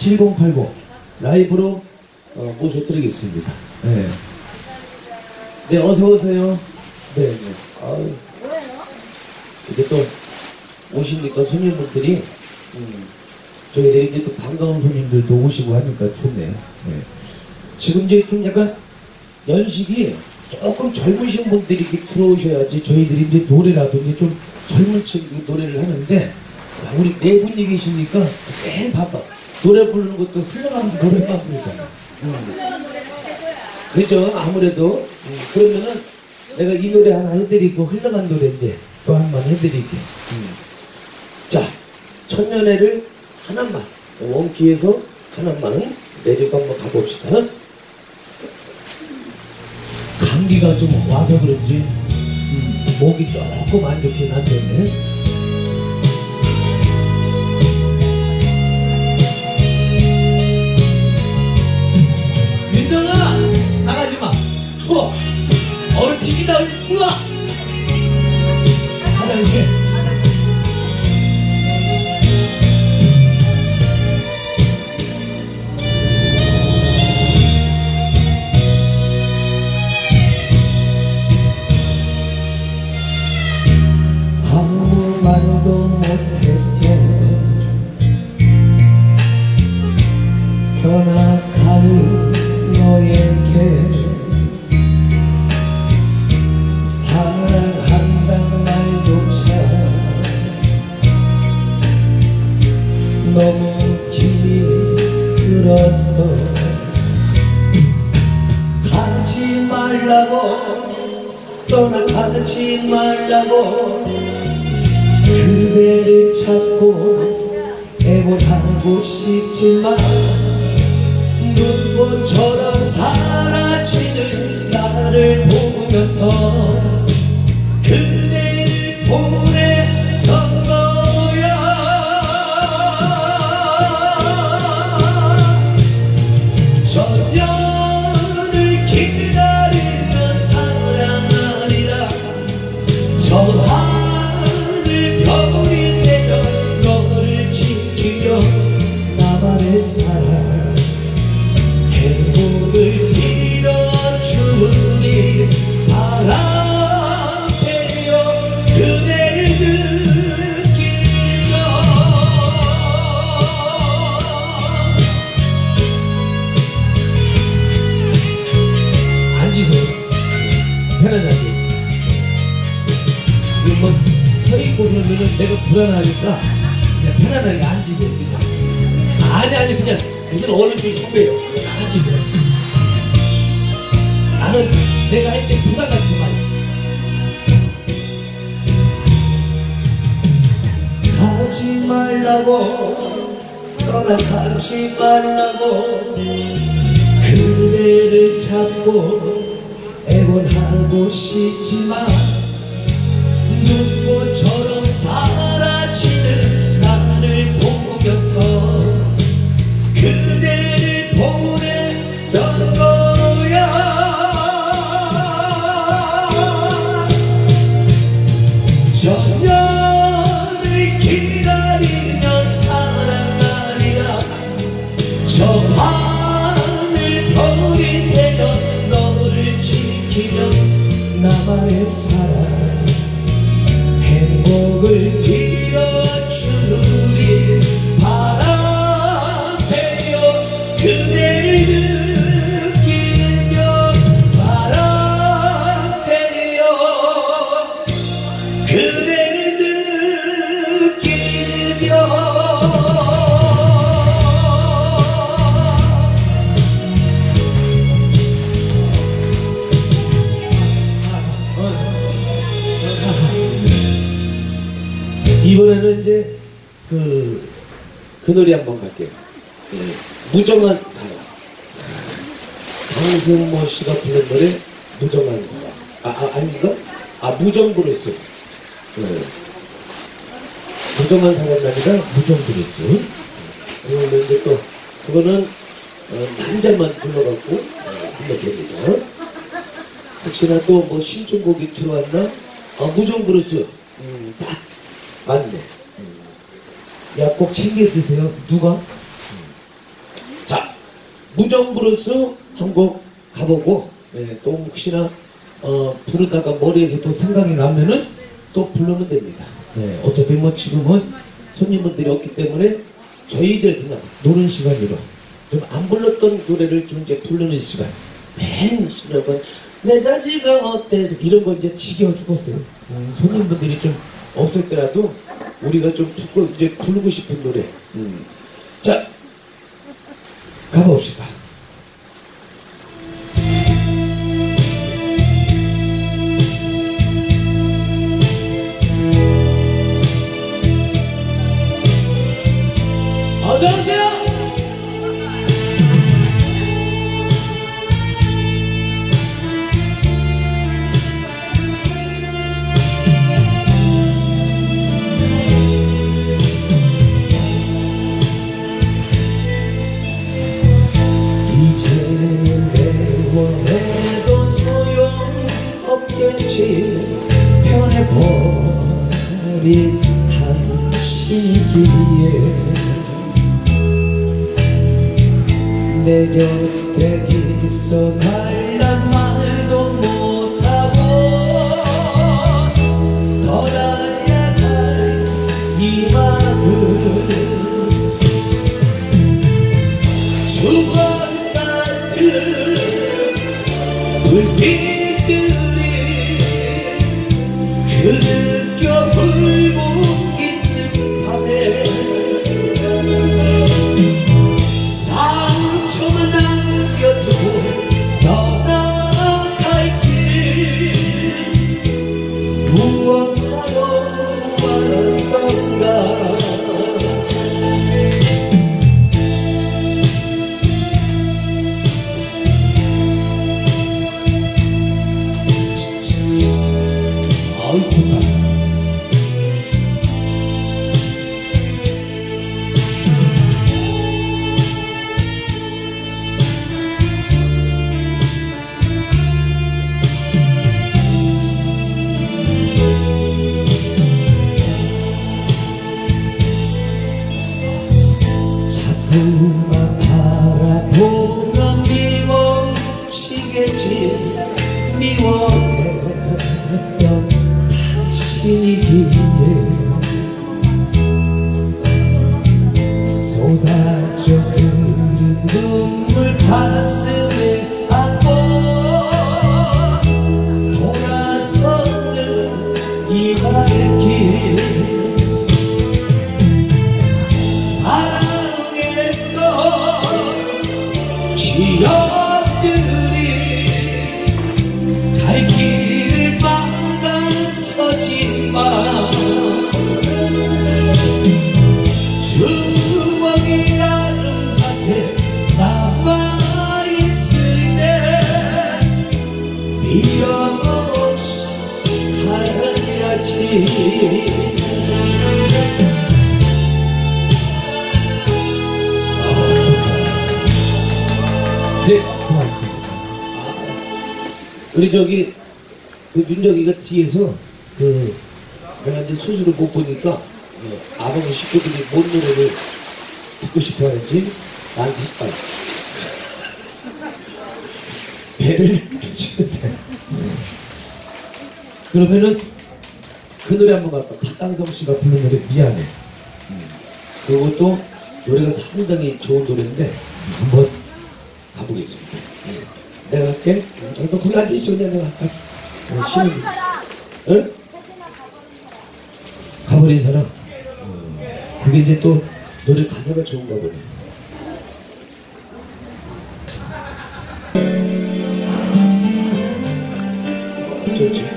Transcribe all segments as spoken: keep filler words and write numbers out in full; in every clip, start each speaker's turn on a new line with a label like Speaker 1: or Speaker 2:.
Speaker 1: 칠공팔공 라이브로 어, 모셔드리겠습니다. 네. 네, 어서오세요. 네, 네. 아유. 이렇게 또 오시니까 손님분들이, 음, 저희들이 이제 또 반가운 손님들도 오시고 하니까 좋네요. 네. 지금 이제 좀 약간 연식이 조금 젊으신 분들이 이렇게 들어오셔야지 저희들이 이제 노래라든지 좀 젊은 층 노래를 하는데, 야, 우리 네 분이 계시니까 매일 바빠. 노래 부르는 것도 흘러가는 노래만 부르잖아. 음. 그죠? 아무래도. 음, 그러면은 내가 이 노래 하나 해드리고 흘러간 노래 이제 또 한 번 해드릴게. 음. 자, 천년회를 하나만, 원키에서 하나만 내리고 한번 가봅시다. 감기가 좀 와서 그런지 음, 목이 조금 안 좋긴 한데. 윤정아, 나가지마. 추워. 얼음 튀긴다. 얼른 들어와. 화장실.
Speaker 2: 아무 말도 못했어. 떠나가는 너에게 사랑한다는 말조차 너무 길이 들어서 가지 말라고, 떠나가지 말라고 그대를 찾고 애원하고 싶지만 눈꽃처럼 사라지는 나를 보면서 그대를 보내던 거야. 천년을 기다리며 사랑하리라. 저 하늘 별이 되어 너를 지키며 나만의 사랑 행복을 빌어주니 바람 되어 그대를 느끼며.
Speaker 1: 앉으세요. 편안하게. 이거 뭐 서 있고 그러면은 내가 불안하니까 그냥 편안하게 앉으세요. 그냥. 아니 아니 그냥 무슨 어른들이 선배예요. 그냥 앉으세요. 나는 내가 할 때 부담 갖지 마.
Speaker 2: 가지 말라고, 떠나가지 말라고 그대를 찾고 애원하고 싶지만 눈꽃처럼 사라지는 나를 보면서 그대를 보내던 거야. 천년을 기다리며 사랑하리라. 저 하늘 별이 되어 너를 지키며 나만의 사랑 행복을 빌어주리. 바람 되어 그대를 느끼며 바람 되어 그대를 느끼며.
Speaker 1: 이번에는 이제 그, 그 노래 한번 갈게요. 예, 무정한 사랑. 강승모 씨가 부른 노래 무정한 사랑. 아, 아 아닌가? 아 무정브루스. 예. 무정한 사랑이 아니라 무정브루스. 그리고 이제 또 그거는 어, 남자만 불러갖고 어, 한번 됩니다. 혹시나 또 뭐 신청곡이 들어왔나? 아 무정브루스. 음, 딱 맞네. 음. 야, 꼭 챙겨 드세요. 누가? 음. 무정부로서 한 곡 가보고, 예, 또 혹시나 어, 부르다가 머리에서 또 생각이 나면은 또 부르면 됩니다. 예, 어차피 뭐 지금은 손님분들이 없기 때문에 저희들 그냥 노는 시간으로 좀 안 불렀던 노래를 좀 이제 부르는 시간. 맨 여러분 내 자지가 어때서 이런 거 이제 지겨워 죽었어요. 음, 손님분들이 좀 없을 때라도 우리가 좀 부르고 이제 부르고 싶은 노래. 음. 자, 가봅시다.
Speaker 2: 어서오세요.
Speaker 1: 이제는 내원해도 소용없겠지. 변해버린 당신이기에 내 곁에 있어 달란 말도 못하고 떠나야 할 이 마음
Speaker 2: 주먹 같은 불빛들이 흐느껴 불고 있는 밤에 상처만 남겨두고 떠나갈 길 무엇하러 왔던가.
Speaker 1: 아우 좋다. 자꾸만 바라보면 미워지겠지. 미워했던 당신이기에 쏟아져 흐른 눈물 가슴에 안고 돌아서는 이 발길 사랑했던 기억들이 갈 길을 막아서지만 추억이라는 밭에 남아있을 때 미련 없이 살아야지. 네, 고맙습니다. 우리 저기 그 윤정이가 뒤에서 그 내가 이제 수술을 못 보니까 어, 아버지 식구들이 뭔 노래를 듣고 싶어 하는지 나한테 아, 배를 붙이는데 그러면은 그 노래 한번 갈까? 박강성 씨가 부른 노래 미안해. 그것도 노래가 상당히 좋은 노래인데 한번 가보겠습니다. 내가 할게. 어, 너 거기 앉아있어. 내가 할게. 어, 쉬는 응? 가버린 사람. 어, 그게 이제 또 노래 가사가 좋은가 보네. 어쩌지?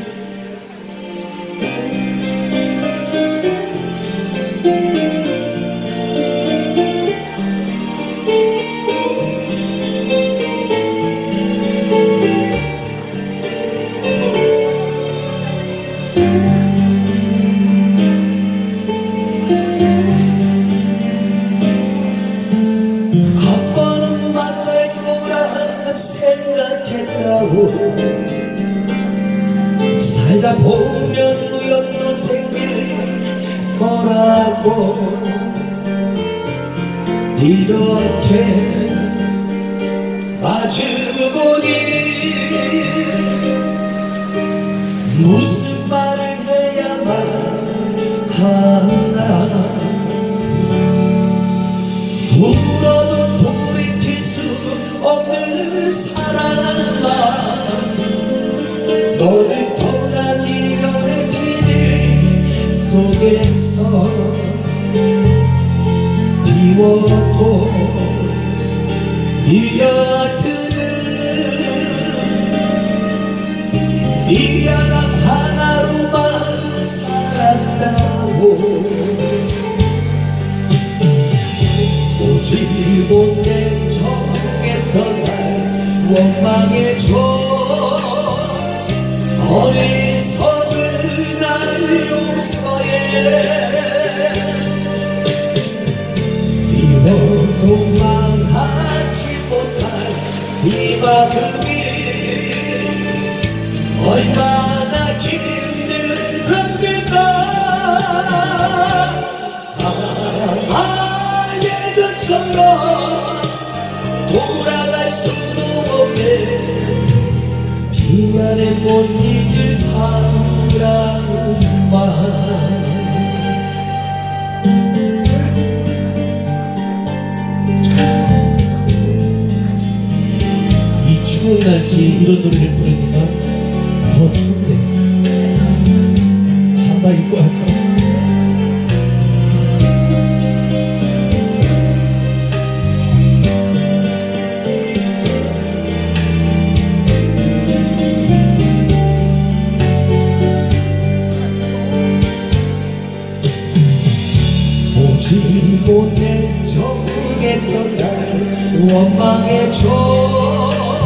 Speaker 1: 살다 보면 우연도 생길 거라고 이렇게
Speaker 2: 마주보니 무슨 말을 해야만 하나 울어도 돌이킬 수 없는 사랑아 너를 떠난 이별의 비밀 속에서 비워도 밀려드는 미안함 하나로만 살았다고 오지 못해 정했던 날 원망해줘 어리석은 날 용서해 미워도 망하지 못할 이 마음이 얼마나 힘들었을까 아, 아 예전처럼 돌아갈 수도 없네 미안해 못 잊을 사랑만
Speaker 1: 추운 날씨에 이런 노래를 부르니까 더 추운데 잠바 입고 할까?
Speaker 2: 오지 못해 정했던 날 원망해줘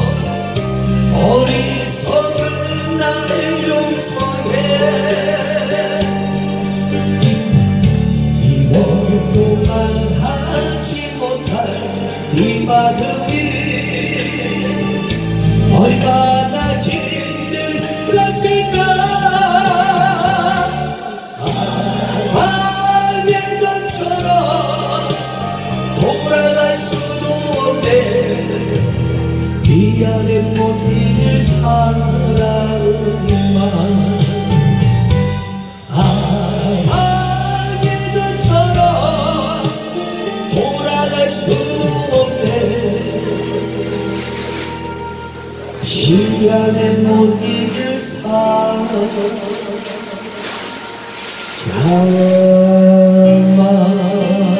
Speaker 2: 어리석은 날 용서해 미워도 말하지 못할 네 마음이 얼마나 힘들었을까 아, 아 예전처럼 돌아갈 수도 없네 미안해 못 잊을 사랑만 아, 아 예전처럼 돌아갈 수 없네 미안해 못 잊을 사랑만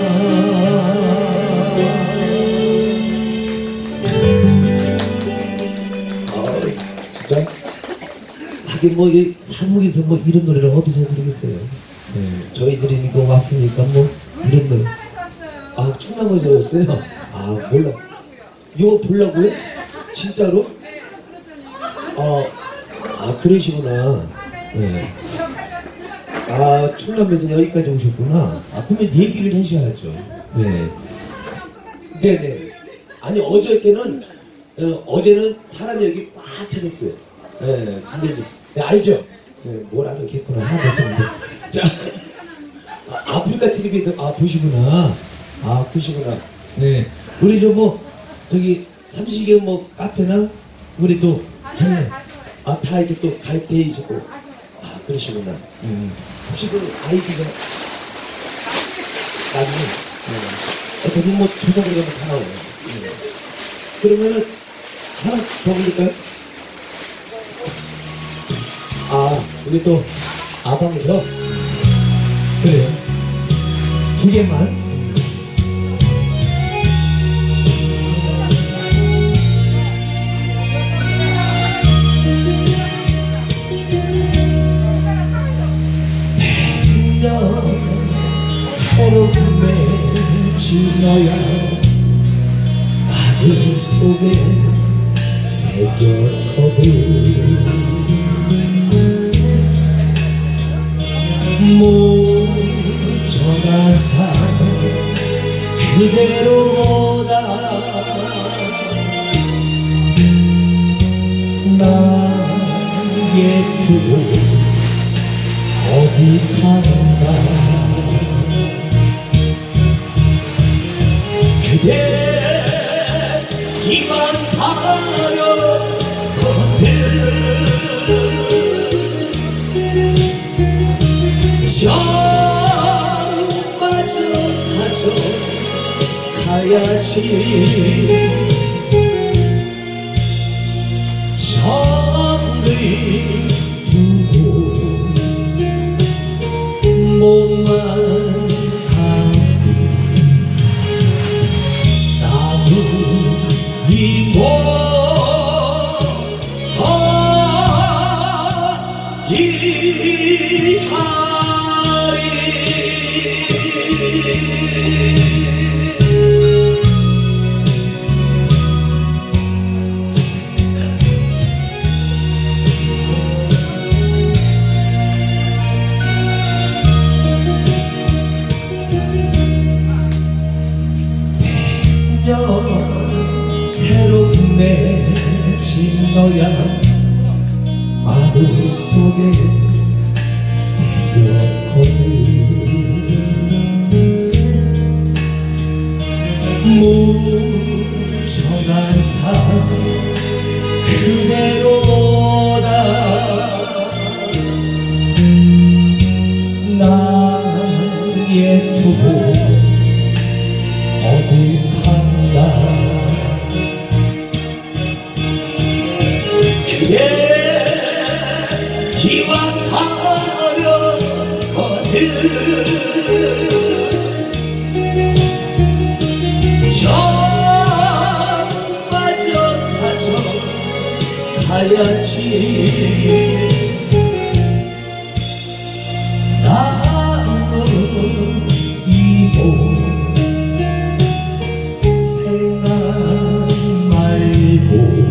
Speaker 1: 하긴 뭐 이 사북에서 뭐 이런 노래를 어디서 부르겠어요. 네, 저희들이 이거 왔으니까 뭐 이런 노래. 아 충남에서 오셨어요? 아 몰라. 이거 보려고요? 진짜로? 아, 아 그러시구나. 네. 아 충남에서 여기까지 오셨구나. 아 그러면 얘기를 하셔야죠. 네. 네네. 아니 어저께는 어, 어제는 사람이 여기 꽉 찾았어요. 네, 근데 이제 네, 알죠? 네, 뭘 알겠구나. 하나 못했는데. 자, 아, 아프리카 티비도 아 보시구나. 아 보시구나. 네, 우리 저 뭐 저기 삼식이 뭐 카페나 우리 또 장례 아다 이렇게 또 가입돼 있었고. 아 그러시구나. 음. 혹시 그 아이디가 나중에 네. 어차피 뭐 조작을 하면 다 나와요. 네. 그러면은 하나 더 부를까요? 아, 우리 또 아방에서 그래요. 두 개만.
Speaker 2: 백년 해로움에 지나야 아들 속에 새겼거든 모전한사 그대로다 나의 두고 어디 가는가 그대 기만
Speaker 1: 저마저 가져가야지 정을 두고 몸만 가고 나무 이모 해로운 내 진너야 마음 속에 새벽거리 무정한 삶 그대로다 나의 두고 어디 간다 그대 기왕하려거든 저마저 가져가야지 나는 이모 생각 말고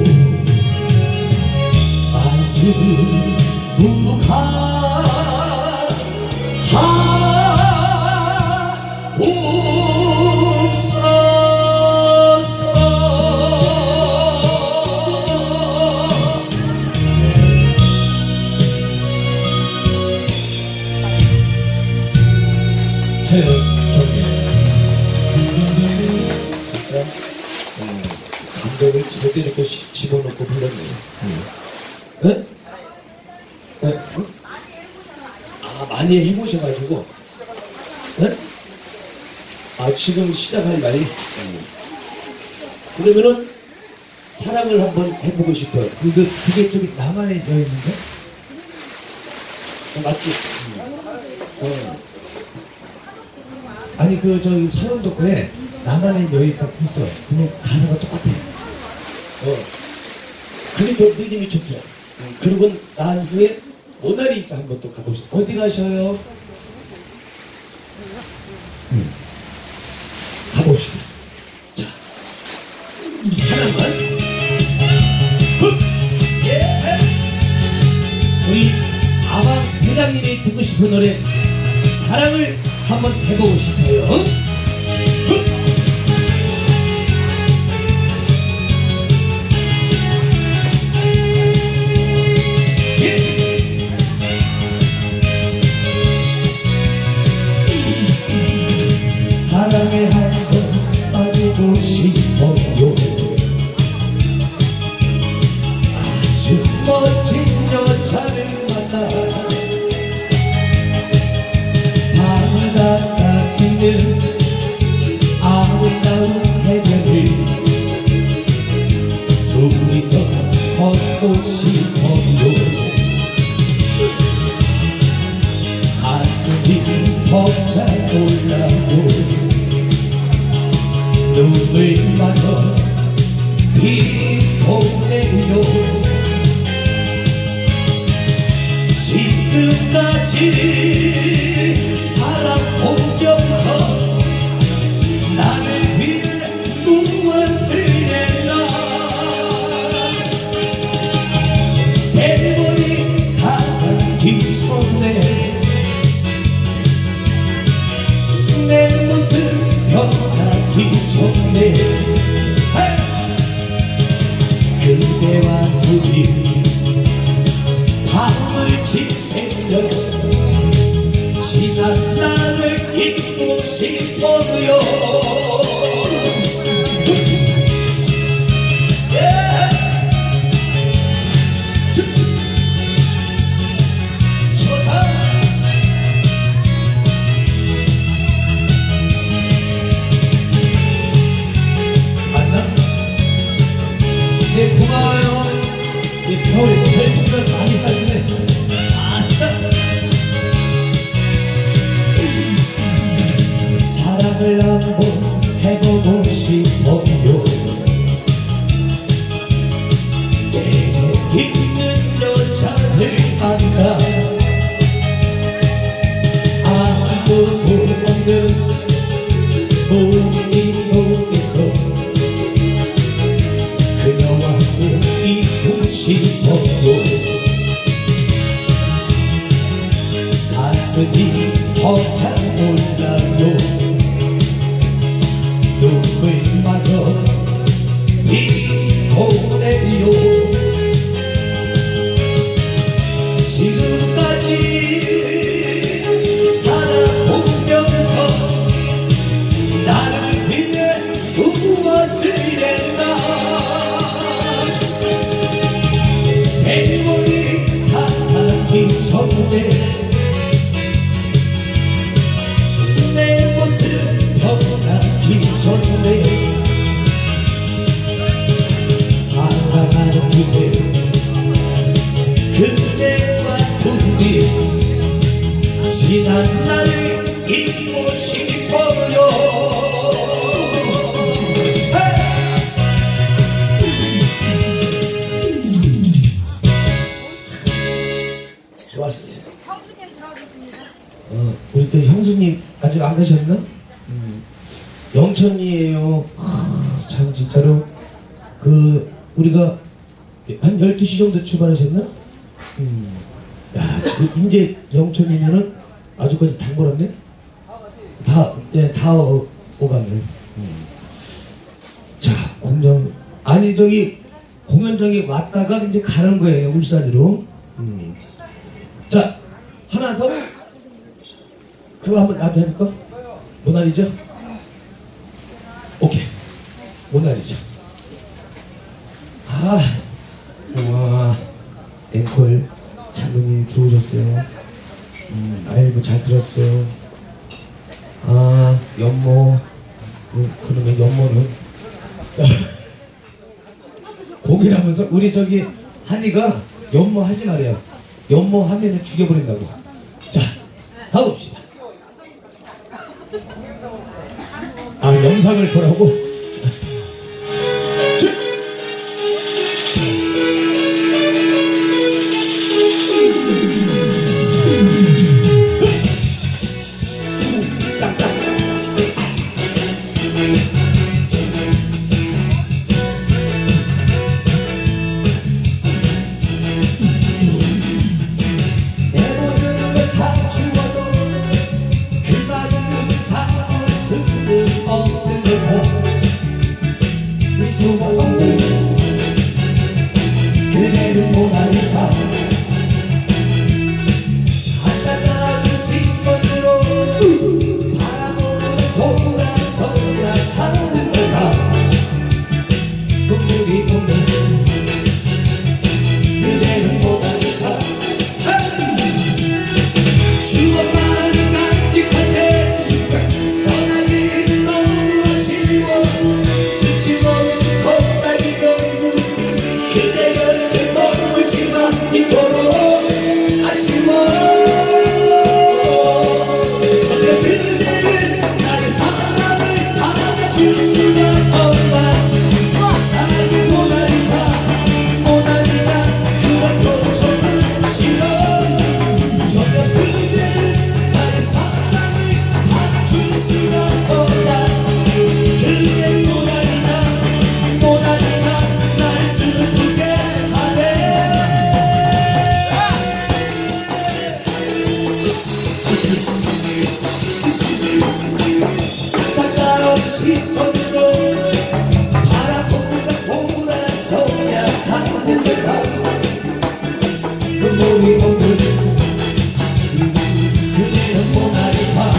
Speaker 1: 제 경례 진짜 음, 감독을 제대로 또 집어넣고 불렀네요. 음. 네? 네? 응? 아 많이 해보셔가지고 네? 아 지금 시작할 날이 음. 그러면은 사랑을 한번 해보고 싶어요.
Speaker 2: 그게, 그게 좀 나만의 여인인데?
Speaker 1: 어, 맞지? 음. 어.
Speaker 2: 아니 그 저기 서른도구에 나만의 여인 딱 있어. 그냥 가사가 똑같아.
Speaker 1: 어. 그게 더 느낌이 좋죠. 음. 그리고 난 후에 모나리자 한번 또 가봅시다.
Speaker 2: 어디 가셔요?
Speaker 1: 음. 가봅시다. 자, 하나만. 굿! 예! 우리 아방 회장님이 듣고 싶은 노래 사랑을 한번 해보고 싶어요. 응? 굿!
Speaker 2: 사랑에 한번 빠지고 싶어요.
Speaker 1: 아주 멋진 여자를 만나
Speaker 2: 바다가 있는 아름다운 해변을 둘이서 걷고 싶어요. 가슴이 벅차 올라오 눈물만은
Speaker 1: 빈통내요. 지금까지 살아오면서 나를 위해 무엇을 했나. 세월이 가기 전에 내 모습 변하기 전에 그대와 둘이 밤을 지새며 지난 날을 잊고 싶어요. 예!
Speaker 2: 우리 별풍선 많이 쐈네. 아싸. 사랑을 한번 해보고 싶어요. 내게 있는 여자를 만나 아무도 없는 우리 속에서 그녀와 함께 있고 싶어요. 가슴이 벅차 올라요. 눈물마저 피곤해요. 지금까지 살아보면서 나를 위해 무엇을 했나. 세월이 다가기 전에 내 모습 변하기 전에 사랑하는 그대 그대와 둘이 지난 날을 잊고 싶어요. 좋았어.
Speaker 3: 형수님 들어가겠습니다.
Speaker 2: 어, 우리 또 형수님 아직 안 가셨나? 음, 영천이에요. 하, 참 진짜로 그 우리가 한 열두 시 정도 출발하셨나? 음, 야, 그 이제 영천이면은 아주까지 다 몰았네? 다, 예, 다 오, 오갔네. 음. 자, 공연 아니 저기 공연장에 왔다가 이제 가는 거예요, 울산으로. 음. 자, 하나 더. 그거 한번 나도 해볼까? 모나리자? 오케이. 모나리자. 아, 와, 앵콜 장군이 들어오셨어요. 음, 아이고, 잘 들었어요. 아, 연모. 음, 그러면 연모는. 고기라면서 우리 저기 한이가 연모 하지 말아요. 연모 하면은 죽여버린다고. 자, 가봅시다. 아, 영상을 보라고? 그대는 모나리자 한탄하는 시선으로 바라보고 돌아서야 하는 거다. 눈물이 오는 그대는 모나리자 추억만은 간직한 채 떠나기 너무 아쉬워. 끝임없이 속삭이며 그대 곁에 머물지만 이토록 아쉬워. 저녁 그대는 나의 사랑을 받아줄 수가 없나. 나의 모나리자 모나리자 그렇고 저는 싫어. 저녁 그대는 나의 사랑을 받아줄 수가 없나. 그대 모나리자 모나리자 날 슬프게 하네. 가까운 시선으로 바라보다 돌아서야 하는 거다. 눈물이 오는 그대는 모나리자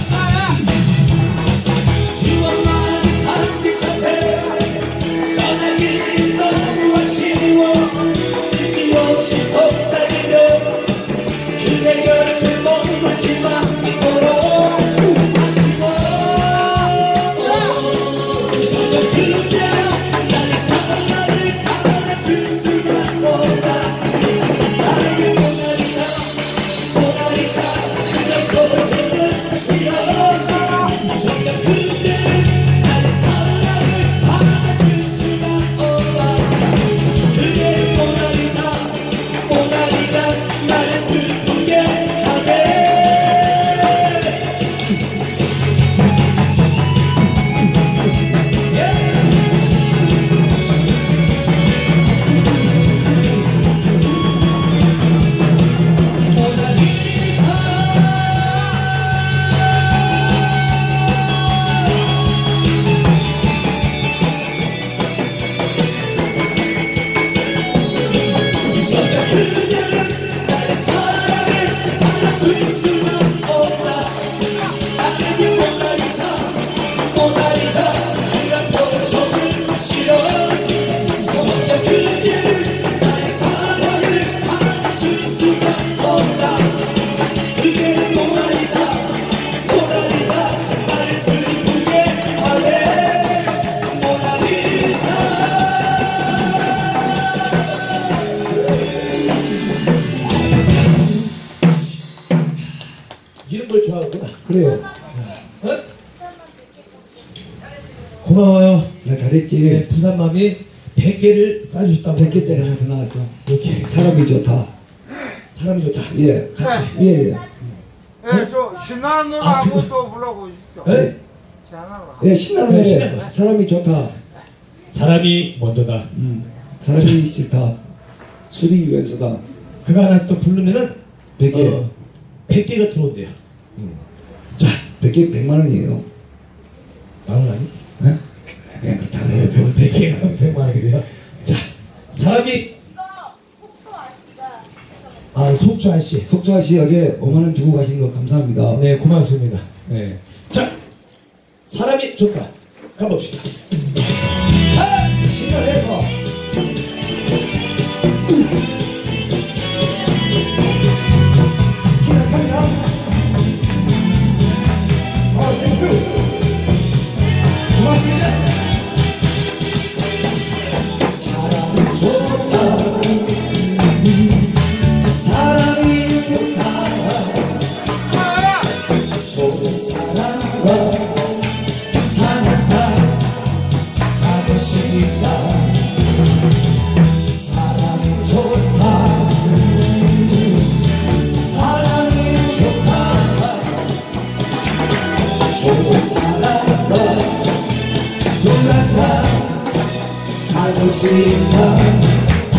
Speaker 2: 추억만 간직한 채 떠나기 너무 아쉬워. 끝임없이 속삭이며 그대 곁에 머물지만 이토록 아쉬워. 저녁 그대는 나의 사랑을 받아줄 수가 없다.
Speaker 3: 했지.
Speaker 2: 네, 부산맘이 백 개를 싸주셨다고.
Speaker 3: 백 개 때려 가서 나왔어.
Speaker 2: 이렇게
Speaker 3: 사람이 좋다.
Speaker 2: 사람이 좋다.
Speaker 3: 예.
Speaker 2: 같이.
Speaker 3: 예, 예.
Speaker 4: 예, 저 신나는 노래하고 또 불러보십시오.
Speaker 2: 네?
Speaker 4: 신나는
Speaker 3: 예, 신나는
Speaker 2: 네,
Speaker 3: 노래.
Speaker 2: 신나는
Speaker 3: 사람이 좋다.
Speaker 2: 사람이 먼저다.
Speaker 3: 음. 사람이 싫다. 술이 유연소다.
Speaker 2: 그거 하나 또 부르면은
Speaker 3: 백 개.
Speaker 2: 어, 백 개가 들어온대요.
Speaker 3: 자, 백 개 백만 원이에요.
Speaker 2: 만원 아니?
Speaker 3: 네? 예, 그렇다.
Speaker 2: 네, 백, 백 개가 백만 원이래요. 자, 사람이
Speaker 5: 이거 속초 아씨가
Speaker 2: 아 속초 아씨.
Speaker 3: 속초 아씨 어제 오만 원 주고 가신 거 감사합니다.
Speaker 2: 네, 고맙습니다. 네. 자, 사람이 좋다. 가봅시다. 자, 신나해서.
Speaker 3: 사람이 좋다. 좋은 사람과 자나가 하고 싶다. 사람이 좋다. 사람이 좋다. 좋은 사람과 술 한잔 하고 싶다.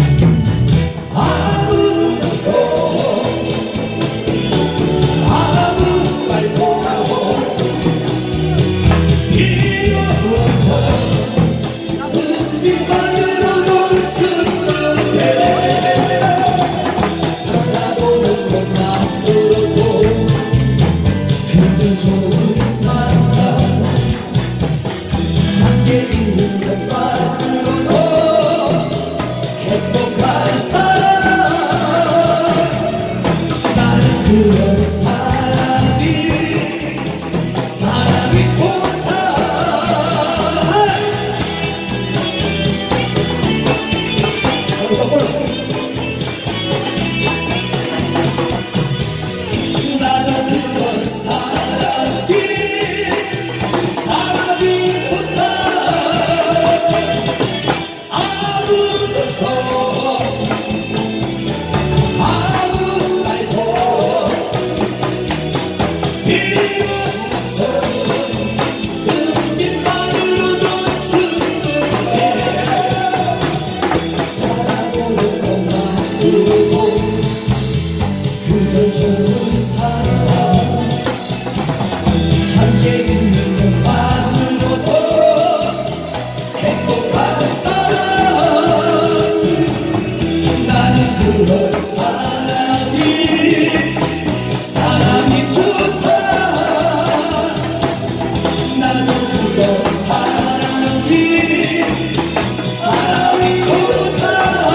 Speaker 3: 그런 사람이 사람이 좋다. 나는 그런 사람이 사람이 좋다. 아무것도 아무 말도 그저 좋은 사람 함께 있는 것만으로도 행복한 사람. 나는 그런 사람이 사람이 좋다. 나는 그런 사람이 사람이 좋다.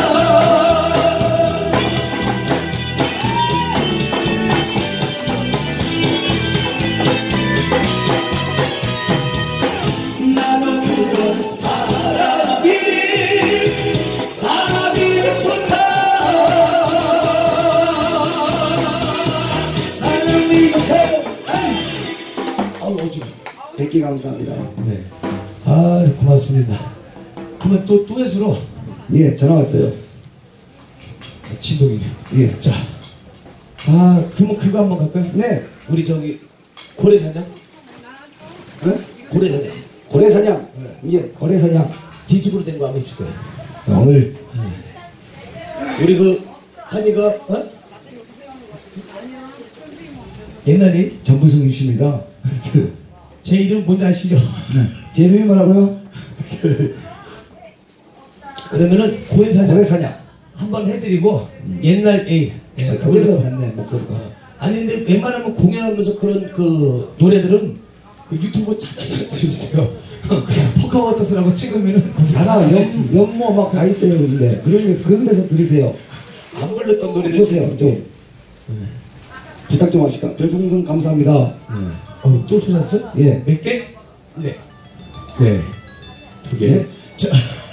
Speaker 3: 나도 그런 사람이 사람이 좋다. 사람이 좋다.
Speaker 2: 아우 어지러.
Speaker 3: 백 개 감사합니다.
Speaker 2: 네. 아 고맙습니다. 그러면 또 뚜엣으로
Speaker 3: 예, 전화 왔어요.
Speaker 2: 진동이네.
Speaker 3: 예.
Speaker 2: 자, 아 그러면 그거 한번 갈까요?
Speaker 3: 네.
Speaker 2: 우리 저기 고래사냥?
Speaker 3: 어?
Speaker 2: 고래사냥.
Speaker 3: 고래사냥.
Speaker 2: 네.
Speaker 3: 이제 고래사냥.
Speaker 2: 디스크로 된 거 한번 있을 거예요.
Speaker 3: 자, 오늘
Speaker 2: 우리 그 한이가 어? 옛날에
Speaker 3: 전부승 씨입니다.
Speaker 2: 제 이름 뭔지 아시죠?
Speaker 3: 제 이름이 뭐라고요?
Speaker 2: 그러면은 고래사냥
Speaker 3: 고래사냥.
Speaker 2: 한번 해드리고 옛날 A 예,
Speaker 3: 아, 그걸로
Speaker 2: 그걸로
Speaker 3: 됐네 목소리가.
Speaker 2: 어. 아니 근데 웬만하면 공연하면서 그런 그 노래들은 그 유튜브 찾아서 들으세요. 그냥 포카워터스라고 찍으면은
Speaker 3: 다나 연, 연모 막 다 있어요. 근데 그런 게 그런 데서 들으세요.
Speaker 2: 안 불렀던 노래를
Speaker 3: 보세요. 좀 부탁 좀 합시다. 별풍선 감사합니다.
Speaker 2: 어, 또 주셨어?
Speaker 3: 예.
Speaker 2: 몇 개? 네. 네. 두 개.
Speaker 3: 네.
Speaker 2: 자.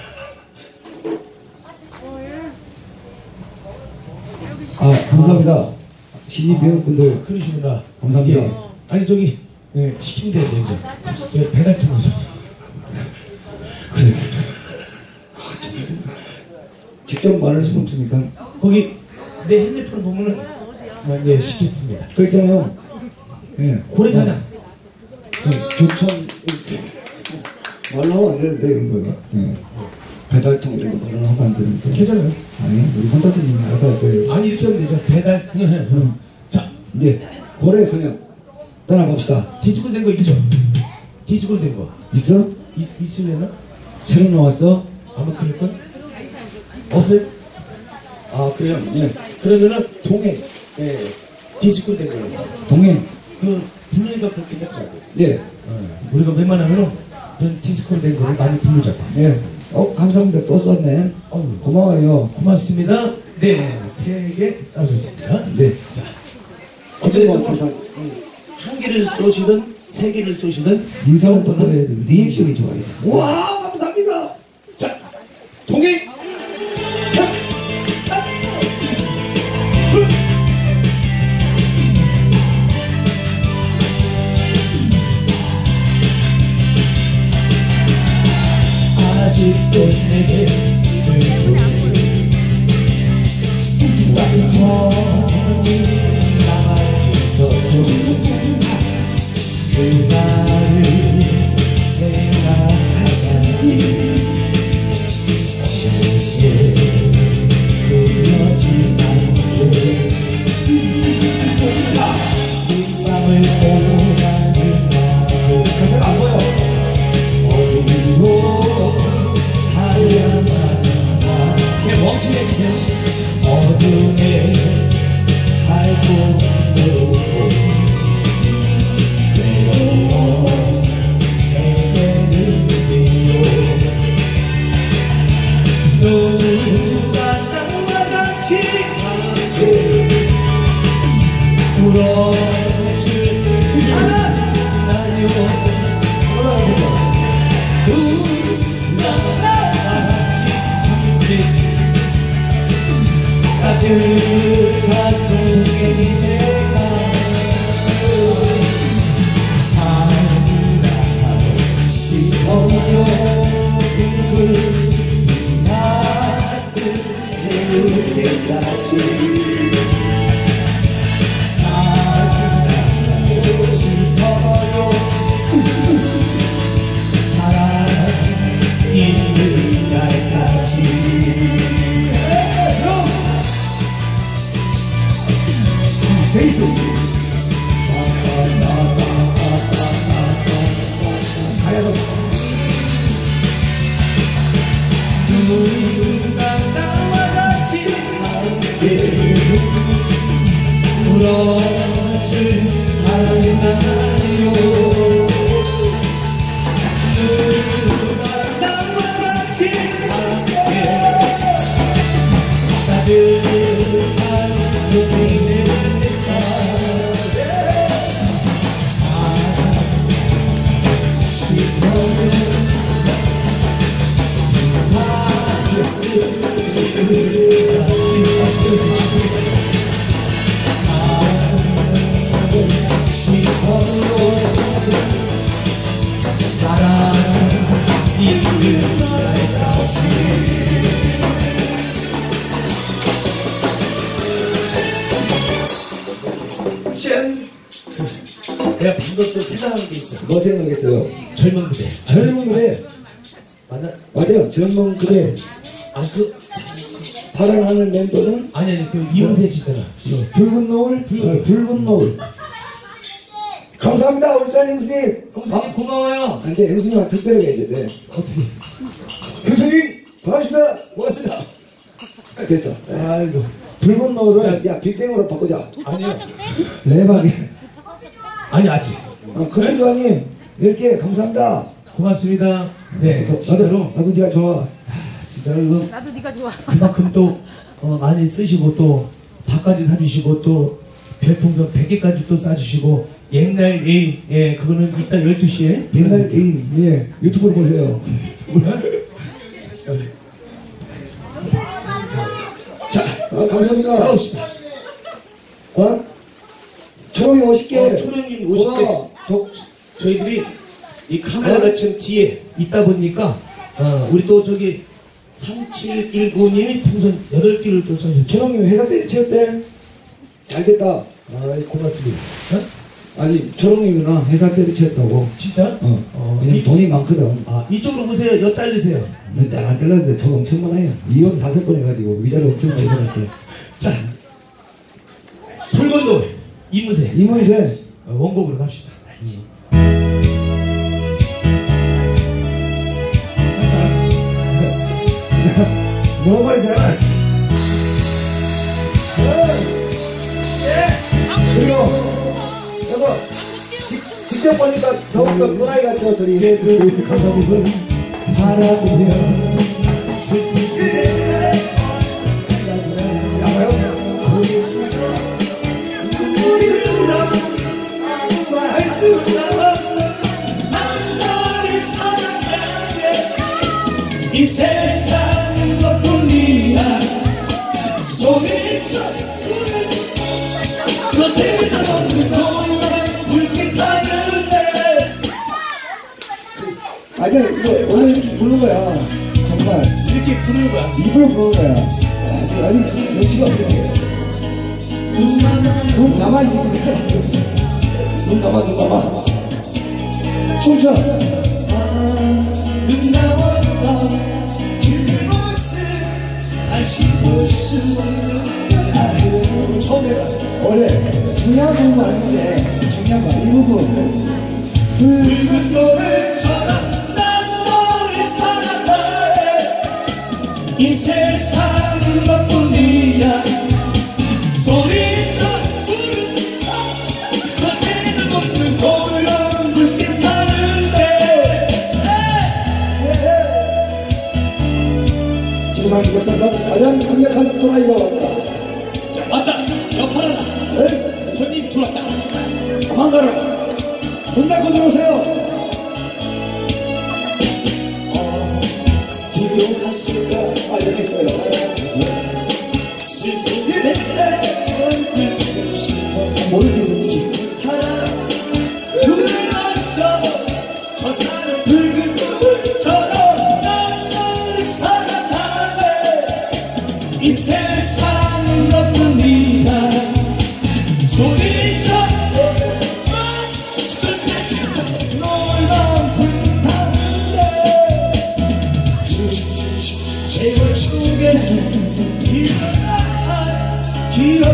Speaker 3: 아 감사합니다. 신입 배우분들
Speaker 2: 그러시구나.
Speaker 3: 감사합니다.
Speaker 2: 예. 아니 저기 예, 시키면 돼요 여기서. 저 배달 통해서.
Speaker 3: 그래. 직접 말할 수는 없으니까.
Speaker 2: 거기 내 핸드폰 보면은 아, 예 시켰습니다.
Speaker 3: 그 있잖아요. 예.
Speaker 2: 고래사냥.
Speaker 3: 그 조천 말로 하면 안 되는데 이런 거. 예. 배달통 이런 거 말로 하면 안 되는데.
Speaker 2: 괜찮아요.
Speaker 3: 아니 우리 판타스님이 알아서 할 거예요.
Speaker 2: 아니 이렇게 하면 되죠. 배달.
Speaker 3: 응.
Speaker 2: 자,
Speaker 3: 이제 고래 사냥 떠나봅시다.
Speaker 2: 디스플 된 거 있죠? 디스플 된 거.
Speaker 3: 있어?
Speaker 2: 이, 있으려나?
Speaker 3: 새로 나왔어?
Speaker 2: 아마 그럴걸? 없어요? 아 그래요?
Speaker 3: 예.
Speaker 2: 그러면은 동행. 예. 디스플 된 거예요.
Speaker 3: 동행.
Speaker 2: 그 분위기가 그렇게 했더라고.
Speaker 3: 예.
Speaker 2: 어, 우리가 웬만하면은 그런 디스플 된 거를 많이 부르자고.
Speaker 3: 예. 어 감사합니다. 또 썼네.
Speaker 2: 어우,
Speaker 3: 고마워요.
Speaker 2: 고맙습니다. 네, 세 개 쏴줬습니다.
Speaker 3: 네.
Speaker 2: 자,
Speaker 3: 어쨌든
Speaker 2: 어쨌든
Speaker 3: 부산
Speaker 2: 한 개를 쏘시든 세 개를 쏘시든
Speaker 3: 인사는 똑바로 해야 돼. 리액션이 좋아야 돼.
Speaker 2: 와 감사합니다. 자, 동행. 아직도 내게 슬픔이 남아있어도 그날을 생각하자니 어느새 그려진 않게 빗방울 오가는 나도
Speaker 3: 가사가 안 보여.
Speaker 2: 어디로 하려나 내 원피엑스 어둠에 밟고 외로워 헤매는데요 누가 나와 같이 함께 울어줄 사람 나요 따뜻한 동행이 내가 사랑하고 싶어요 빙글 맛을 채울 때까지 사랑하고 싶어요 사랑 있는 날까지
Speaker 3: 세이스. 가야도.
Speaker 2: 누가 나와 같이 함께 울어줄 사랑이 나요 누가 나와 같이 함께 따뜻한 동행이 될까 싶어요 사랑 있는 날까지 짠! 내가 방금 또 생각한 게 있어.
Speaker 3: 뭐 생각했어요?
Speaker 2: 젊은 그대.
Speaker 3: 젊은 그대.
Speaker 2: 맞나?
Speaker 3: 맞아요. 젊은 그대.
Speaker 2: 아, 그,
Speaker 3: 파란 하늘 멘토는
Speaker 2: 아니, 아니, 그 이문세 씨 있잖아.
Speaker 3: 붉은 노을.
Speaker 2: 붉은.
Speaker 3: 아, 붉은 노을. 감사합니다. 우리 산 형수님.
Speaker 2: 형수님 고마워요.
Speaker 3: 안 돼. 형수님한테 특별하게 해야 돼.
Speaker 2: 어떻게?
Speaker 3: 형수님 반갑습니다.
Speaker 2: 고맙습니다.
Speaker 3: 됐어.
Speaker 2: 아이고.
Speaker 3: 붉은 노을은 야 빅뱅으로 바꾸자.
Speaker 2: 아니요.
Speaker 3: 레바게.
Speaker 2: 아니, 아직.
Speaker 3: 아, 커피주아님 이렇게 감사합니다.
Speaker 2: 고맙습니다. 네,
Speaker 3: 나도,
Speaker 2: 진짜로.
Speaker 3: 나도 네가 좋아.
Speaker 2: 진짜로 이거
Speaker 5: 나도 네가 좋아.
Speaker 2: 그만큼 또 어, 많이 쓰시고 또 밥까지 사주시고 또 별풍선 백 개까지 또 싸주시고 옛날 예, 예 그거는 이따 열두 시에
Speaker 3: 옛날 애인 예 유튜브로 보세요.
Speaker 2: 자,
Speaker 3: 아 감사합니다.
Speaker 2: 가봅시다.
Speaker 3: 어? 초롱이 오십 개.
Speaker 2: 어, 초롱님 오십 개.
Speaker 3: 와, 저,
Speaker 2: 저희들이 이 카메라가 지금 뒤에 있다 보니까 어, 우리 또 저기 삼칠일구 님이 풍선 여덟 개를 또 사주셨죠.
Speaker 3: 초롱님 회사 때려치웠대. 잘 됐다.
Speaker 2: 아이, 고맙습니다. 어?
Speaker 3: 아니 초롱님이랑 회사 때려치웠다고.
Speaker 2: 진짜?
Speaker 3: 어.
Speaker 2: 어,
Speaker 3: 왜냐면
Speaker 2: 이-
Speaker 3: 돈이 많거든.
Speaker 2: 아, 이쪽으로 오세요. 여 잘리세요.
Speaker 3: 안 잘랐는데 돈 엄청 많아요. 이혼 다섯 번 해가지고 위자료 엄청 많이 받았어요.
Speaker 2: 자, 붉은 노래 이문세
Speaker 3: 이문세.
Speaker 2: 어, 원곡으로 갑시다.
Speaker 3: 너무 많이 잘라. 그리고 여보 직, 직접 보니까 더욱더 또라이 같죠 저리.
Speaker 2: 감사합니다. 바라보며 슬픈 그대
Speaker 3: 야봐요.
Speaker 2: 눈물이 흘러 아무 말 할 수가 없어. 난 너를 사랑해. 이 세상 너뿐이야. 소리쳐 서태는 없는 노래만 불빛 하는데.
Speaker 3: 아니 이거 원래 이렇게 부르는 거야. 정말
Speaker 2: 이렇게 부르는 거야.
Speaker 3: 입으로 부르는 거야. 아직 아직 며칠 없어. 눈 감아 지금. 눈 감아 눈 감아. 춤춰.
Speaker 2: 끝나왔던 그 모습 다시 볼 수 없는 하루. 처음 해봐.
Speaker 3: 원래 중요한 부분 아닌데 중요한 거 이 부분.
Speaker 2: 붉은 노을처럼 난 너를 사랑해. 이 세상은 너뿐이야. 소리쳐 부르는 저 때는 없는 고요한 불빛 하는데.
Speaker 3: 지구상 역사상 가장 강력한 또라이가 왔다.
Speaker 2: 자, 왔다. 여파라라.
Speaker 3: 네?
Speaker 2: 손님 들어왔다.
Speaker 3: 도망가라. 문 닫고 들어오세요. 기도했을까? 아 여기 있어요.
Speaker 2: 슬픈 그대 얼굴 주시고
Speaker 3: 모르지 솔직히.
Speaker 2: 사랑 흘렀어. 저 나는 붉은 노을처럼 난 너를 사랑하네. 이 세상은 너뿐이야. 소리쳐 너만 불타는데. 세월 축에는 일어나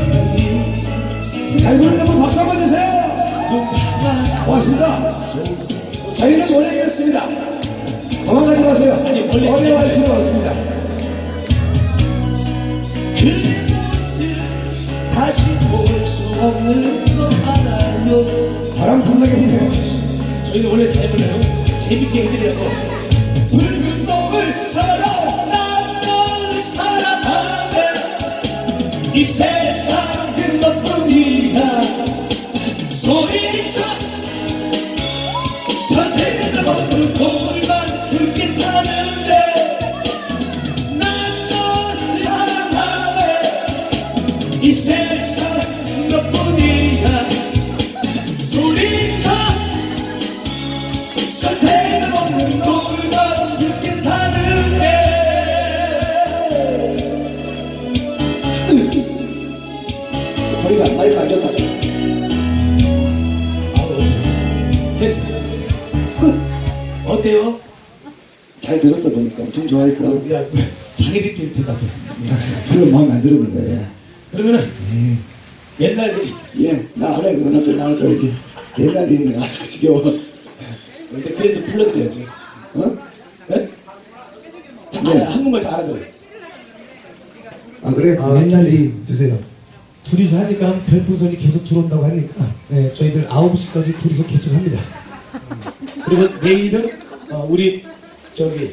Speaker 2: 기억들이
Speaker 3: 잘 부른다면 박수 한번 주세요. 고맙습니다. 저희는 원래 이랬습니다. 도망가지 마세요.
Speaker 2: 아니, 원래
Speaker 3: 어려워할 필요 없습니다.
Speaker 2: 그 모습 다시 볼 수 없는 걸 알아요.
Speaker 3: 바람 겁나게 부네요.
Speaker 2: 저희는 원래 잘 불러요. 재밌게 해드려고. 붉은 노을처럼 난 너를 사랑하네. 이 세상은 너뿐이야. 소리쳐 서태는 없는 돌만 불빛 하는데. 난 너를 사랑하네. 이 세상 너뿐이야. 소리쳐 서태는 없는 돌만 불빛 하는데.
Speaker 3: 버리자. 마이크 안 좋다.
Speaker 2: 됐어.
Speaker 3: 끝.
Speaker 2: 어때요?
Speaker 3: 잘 들었어 보니까 엄청 좋아했어.
Speaker 2: 야, 자기들끼리 대답해.
Speaker 3: 별로 마음에 안 들었는 거예요.
Speaker 2: 그러면은 옛날들이
Speaker 3: 예, 나 안 해. 그거는 또 나올 거야. 이렇게. 옛날에 있는 거 아, 지겨워.
Speaker 2: 근데 그래도 불러드려야지.
Speaker 3: 어?
Speaker 2: 네? 다
Speaker 3: 네.
Speaker 2: 알아, 한국말 다 알아들어요.
Speaker 3: 아 그래?
Speaker 2: 아,
Speaker 3: 옛날에 주세요.
Speaker 2: 둘이서 하니까 별풍선이 계속 들어온다고 하니까 네, 저희들 아홉 시까지 둘이서 계속 합니다. 그리고 내일은 어, 우리 저기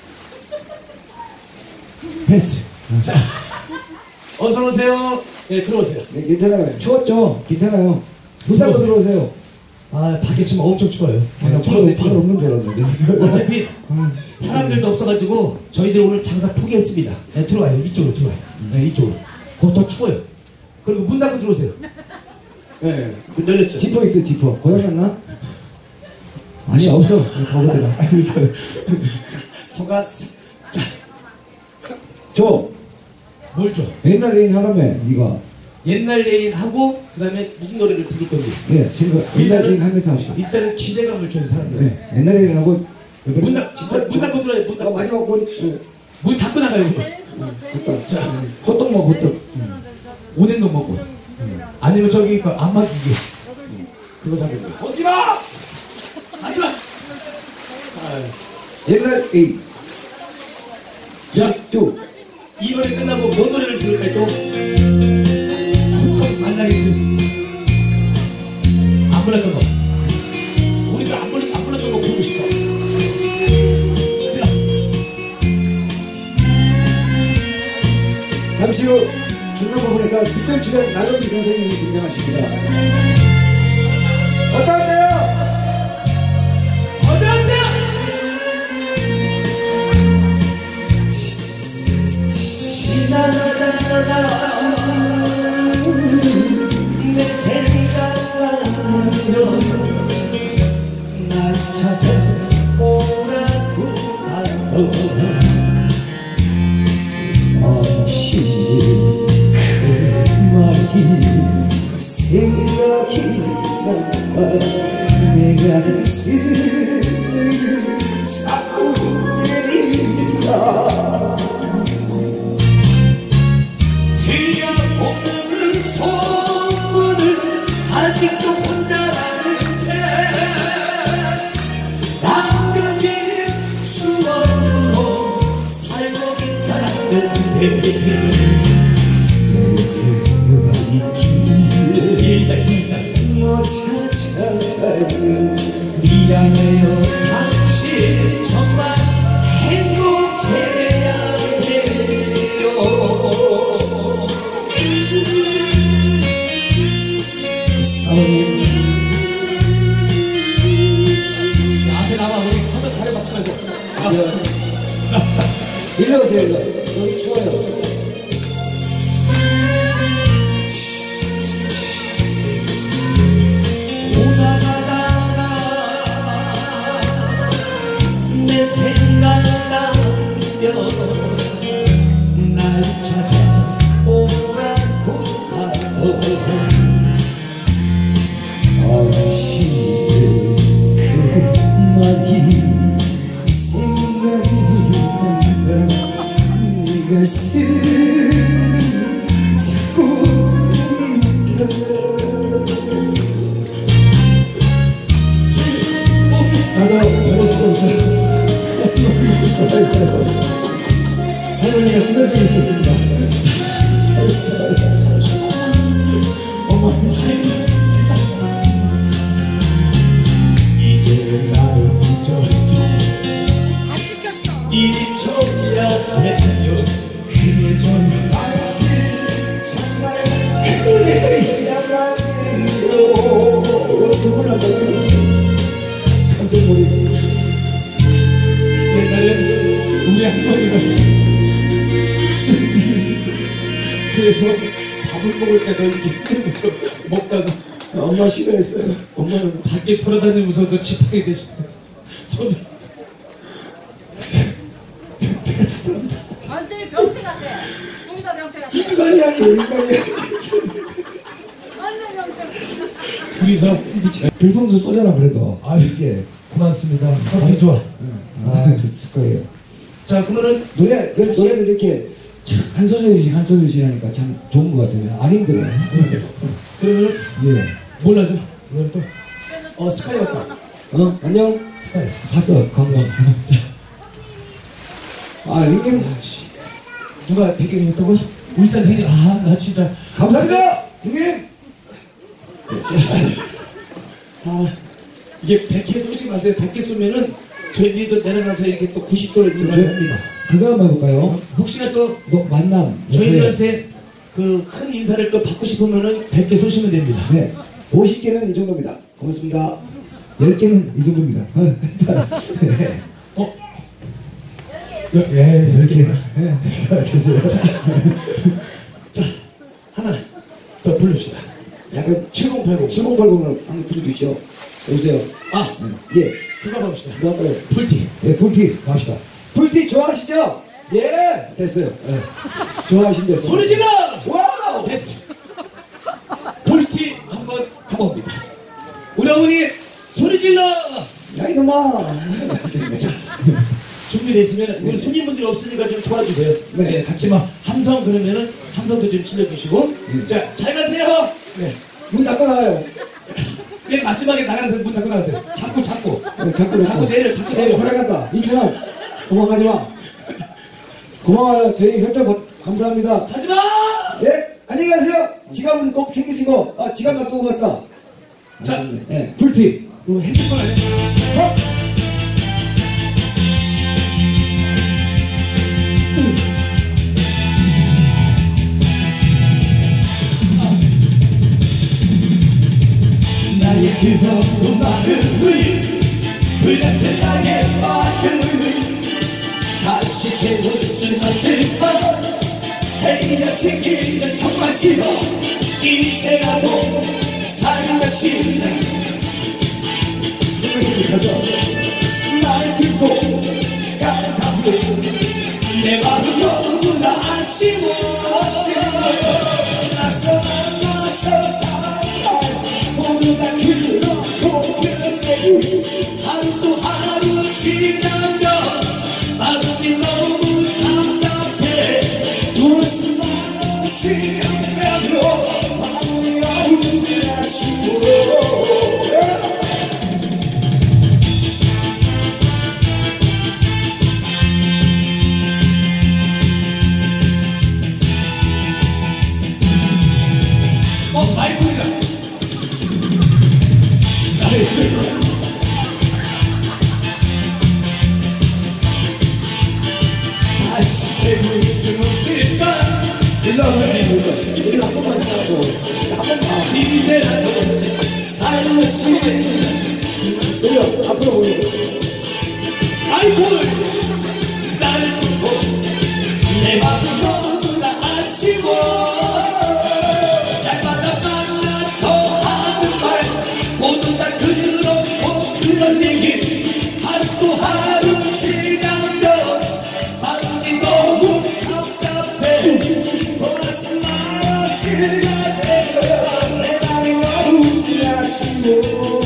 Speaker 2: 베스. 자, 어서 오세요. 네, 들어오세요.
Speaker 3: 네, 괜찮아요. 추웠죠? 괜찮아요. 문 닫고 들어오세요.
Speaker 2: 아, 밖에 지금 엄청 추워요.
Speaker 3: 아, 나
Speaker 2: 들어오세요.
Speaker 3: 팔 없는 줄 알았는데.
Speaker 2: 어차피 사람들도 없어가지고 저희들 오늘 장사 포기했습니다. 네, 들어와요. 이쪽으로 들어와요. 네, 이쪽으로. 거기 더 추워요. 그리고 문 닫고 들어오세요. 네, 문 열렸죠.
Speaker 3: 지퍼 있어, 지퍼. 고장났나? 아니, 없어. 거기다가.
Speaker 2: 속았어. 자,
Speaker 3: 줘.
Speaker 2: 뭘 줘?
Speaker 3: 옛날 애인 하라며, 니가.
Speaker 2: 옛날 애인 하고 그다음에 무슨 노래를 부를 건지.
Speaker 3: 네, 지금 옛날 애인 하면서 합시다.
Speaker 2: 일단은 기대감을 줘야 사람들.
Speaker 3: 네, 옛날 애인 하고.
Speaker 2: 문 닫, 진짜 문 닫고 들어야 문
Speaker 3: 아,
Speaker 2: 닫고.
Speaker 3: 마지막 문,
Speaker 2: 문 닫고 나가요.
Speaker 3: 갔다. 자, 호떡 먹어, 호떡.
Speaker 2: 오뎅도 먹고. 아니면 저기 그 안마기계. 그거 사는 거. 오지 마! 하지 마!
Speaker 3: 옛날 애인. 자, 줘.
Speaker 2: 이 노래 끝나고 뭔 노래를 부를까요 또? 만나겠습니다. 안 불렀던 거. 우리도 안 불렀, 안 불렀던 거 부르고 싶어.
Speaker 3: 잠시 후 중간 부분에서 특별 출연 나경기 선생님이 등장하십니다. 어떠세요?
Speaker 2: 내 생각나면 날 찾아오라고 하던
Speaker 3: 당신의 그 말이 생각이 나 내가 가슴을 자꾸 때린다.
Speaker 2: 들려오는 소문은 아직도 혼자라는데 남겨진 추억으로 살고 있다는데 길다 길다
Speaker 3: 못 찾아가요.
Speaker 2: 미안해요 당신 정말 행복해야 해요. 앞에 나와 우리 화면 다리 맞지 말고.
Speaker 3: 일로 오세요. 일로. 여기 추워요.
Speaker 2: 오다가다가 내 생각나면 날 찾아오라고 하던
Speaker 3: 당신의 그 말이 생각이 난다. 네 가슴이 자꾸 때린다. 나도 살고 싶었다. 할머니가 쓰러져 있었습니다.
Speaker 2: 어머니 살고 이제 나를 잊어도 잊혀야 해요. 그래줘요
Speaker 3: 당신 정말 그 노래야말로 눈물 난다. 감동머리.
Speaker 2: 옛날에 우리 할머니가 술집이 있었어. 그래서 밥을 먹을 때도 이렇게 힘들면서 먹다가
Speaker 3: 엄마 싫어했어요. 엄마는
Speaker 2: 밖에 돌아다니면서도 집하게 되시네. 손
Speaker 5: 완전히 병태 같아. 거기다 병태 같아.
Speaker 3: 인간이 아니고 인간이야.
Speaker 5: 완전 병태.
Speaker 2: 둘이서
Speaker 3: 별풍선 쏘잖아 그래도.
Speaker 2: 아 이게 고맙습니다. 커피 좋아.
Speaker 3: 아 좋을 거예요.
Speaker 2: 자 그러면은
Speaker 3: 노래 그래서 노래를 이렇게 참 한 소절씩 한 소절씩 하니까 참 좋은 것 같아요. 안 힘들어요.
Speaker 2: 그러면은
Speaker 3: 예.
Speaker 2: 몰라죠. 이건 또 어 스카이 할까?
Speaker 3: 어 안녕.
Speaker 2: 스카이.
Speaker 3: 갔어 관광. 아 형님
Speaker 2: 누가 배경이었다고? 울산 행이 아나 진짜
Speaker 3: 감사합니다. 형님.
Speaker 2: 아 이게 백 개 쏘지 마세요. 백 개 쏘면은 저희들도 내려가서 이렇게 또 구십 도를 들어가야 합니다.
Speaker 3: 그거 한번 해볼까요?
Speaker 2: 혹시나 또
Speaker 3: 너 만남.
Speaker 2: 저희들한테 그 큰 인사를 또 받고 싶으면은 백 개 쏘시면 됩니다.
Speaker 3: 네. 오십 개는 이 정도입니다. 고맙습니다. 열 개는 이 정도입니다. 네.
Speaker 2: 어? 예,
Speaker 3: 열 개. 네. 됐어요.
Speaker 2: 자, 하나 더 부릅시다.
Speaker 3: 약간
Speaker 2: 칠공팔공.
Speaker 3: 칠공팔공을 한번 들어주시죠. 여보세요.
Speaker 2: 아,
Speaker 3: 예.
Speaker 2: 그거 봅시다.
Speaker 3: 뭐 할까요?
Speaker 2: 풀티.
Speaker 3: 네, 풀티 갑시다. 풀티 좋아하시죠? 예, 됐어요. 예. 좋아하신댔어요.
Speaker 2: 소리 질러!
Speaker 3: 와우!
Speaker 2: 됐어. 볼티 한번 가봅니다. 우리 어머니 소리 질러!
Speaker 3: 야, 이놈아!
Speaker 2: 준비됐으면 우리 손님분들이 없으니까 좀 도와주세요.
Speaker 3: 네.
Speaker 2: 네, 같이 막 함성 그러면은 함성도 좀 질러주시고. 자, 잘 가세요. 네.
Speaker 3: 문 닫고 나가요.
Speaker 2: 맨 마지막에 나가서 문 닫고 나가세요. 자꾸 자꾸.
Speaker 3: 네, 자꾸,
Speaker 2: 자꾸 내려, 자꾸 내려.
Speaker 3: 고생한다. 이천원 도망가지 마. 고마워요. 저희 협조 고- 감사합니다.
Speaker 2: 가지 마.
Speaker 3: 예, 안녕히 가세요. 지갑은 꼭 챙기시고, 아, 지갑 놔두고 갔다.
Speaker 2: 자,
Speaker 3: 예, 불티.
Speaker 2: 너 핸드폰 안 해?
Speaker 3: 어?
Speaker 2: 나의 뜨거운 마음을 불같은 나의 마음을 다시 깨울 수 없을까. 헤이야 지키는 정말 싫어. 이제라도 살면 싫어.
Speaker 3: 가서
Speaker 2: 날 듣고 가다고 내 마음 너무나 아쉬워.
Speaker 3: 나서 나서 모두 다 그렇고 그렇게
Speaker 2: 하루 하루 지나면 마음이 너무 답답해.
Speaker 3: 무슨 말 없이 한다고 마음이 아우라시고
Speaker 2: 어, 마이크가. 다시 해볼 수 없을까.
Speaker 3: 일로 와보세요. 일로 한 번만 지나고 한 번만
Speaker 2: 이제라도 살면 싫어.
Speaker 3: 일로 앞으로 보이세요.
Speaker 2: 아이고를 나를 두고 내 마음 너무나 아쉬워. 날마다 만나서 하는 말 모두 다 그렇고 그런 얘기. 하루 하루 지나면 마음이 너무 답답해.
Speaker 3: 무슨 말 없이 가세요. 내 마음이 아우라시고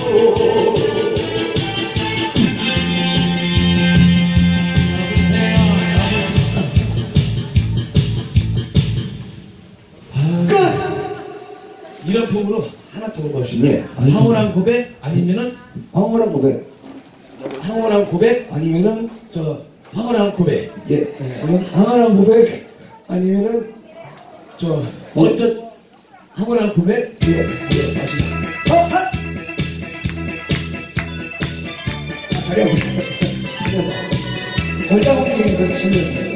Speaker 2: 이런 품으로 하나 더 먹읍시다.
Speaker 3: 네,
Speaker 2: 황홀한 고백 아니면은
Speaker 3: 황홀한 고백
Speaker 2: 황홀한 고백
Speaker 3: 아니면은
Speaker 2: 저 황홀한 고백
Speaker 3: 예, 그러면 황홀한 고백 아니면은
Speaker 2: 저 먼저 황홀한 고백
Speaker 3: 예, 예, 다시 어, 아! 다리 아파. 걸다공증이 그렇게 심해요.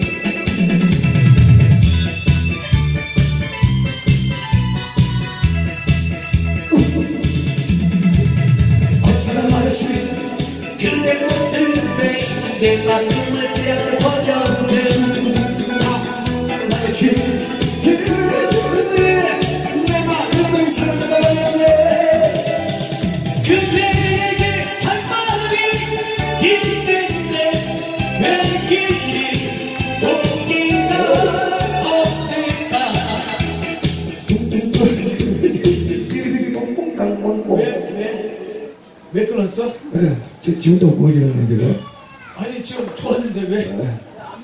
Speaker 2: 어쩌다 마주친 그대 모습에 내 마음을 빼앗겨 버렸는 마주친
Speaker 3: 내 마음을 사랑하네.
Speaker 2: 그대에게 한 마음이 있는데 왜 길이 동기가 없을까.
Speaker 3: 뽕뽕뽕뽕.
Speaker 2: 왜? 왜 끊었어?
Speaker 3: 예, 저 지금도 보여지는 문제가.
Speaker 2: 아니 지금 좋았는데 왜?
Speaker 3: 예.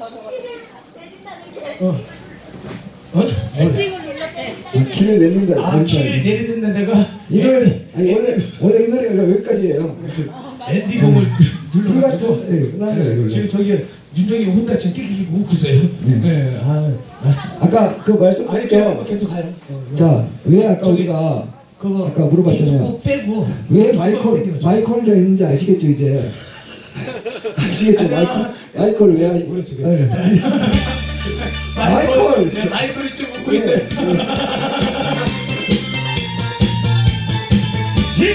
Speaker 2: 어? 어?
Speaker 3: 아, 키를 냈는데
Speaker 2: 아, 키를 내리는데 내가
Speaker 3: 이 노래 아니 원래 원래 이 노래가 여기까지예요.
Speaker 2: 엔딩곡을 눌러가지고
Speaker 3: 불같은 예, 끝나는 거예요.
Speaker 2: 지금 저기 윤정이 혼자 지금 끼끼끼 웃고 있어요. 네. 아, 아.
Speaker 3: 아까 그
Speaker 2: 아니
Speaker 3: 말씀드렸죠.
Speaker 2: 계속, 계속 가요.
Speaker 3: 자, 왜 아까
Speaker 2: 저기,
Speaker 3: 우리가
Speaker 2: 그거
Speaker 3: 아까 물어봤잖아요.
Speaker 2: 디스코 빼고
Speaker 3: 왜
Speaker 2: 그거
Speaker 3: 마이콜
Speaker 2: 빼고
Speaker 3: 마이콜이라 했는지 아시겠죠 이제? 아시겠죠? 마이콜 마이콜 왜 하시?
Speaker 2: 뭐야, 지금?
Speaker 3: 예. 마이콜!
Speaker 2: 네, 마이콜이 좀 웃고
Speaker 3: 네.
Speaker 2: 있어요. 예.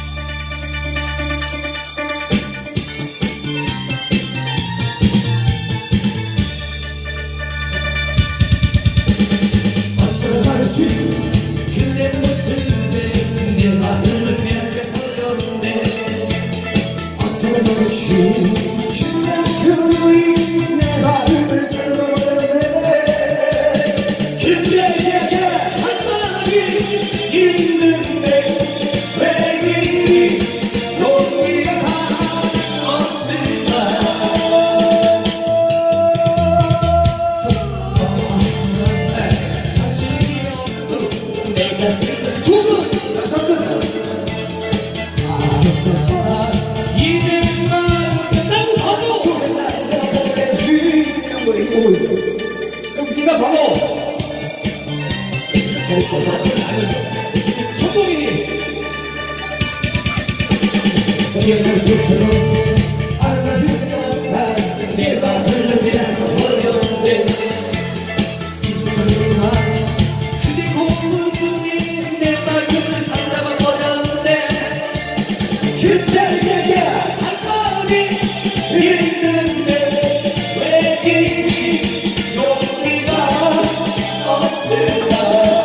Speaker 2: 어쩌다시 그대 모습에 내 마음을 빼앗겨버렸네.
Speaker 3: 어쩌다시 그냥 그 눈이 내 마음을 사랑 보고 있어.
Speaker 2: 그럼 네가 바로
Speaker 3: 잘했어.
Speaker 2: 성공이 내 마음을 그려서 버렸네 이소정아 그대 고운 눈이 내 마음을 상담아 버렸네 그때 내가 한 번이 있는데 왜 이리 용기가 없을까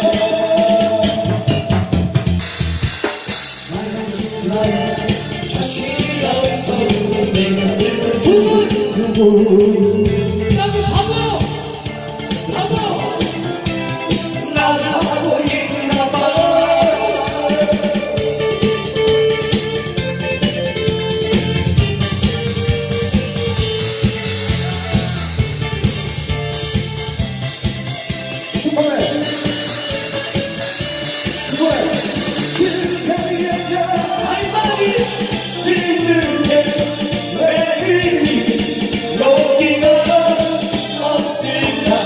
Speaker 2: 말하지만 자신이 없어 내가 쓰는 두분 나도 바보 바보 나 바보인가봐
Speaker 3: 슈퍼맨 슈퍼맨 그대에게
Speaker 2: 할 말이 있는데 왜 이리 용기가 없을까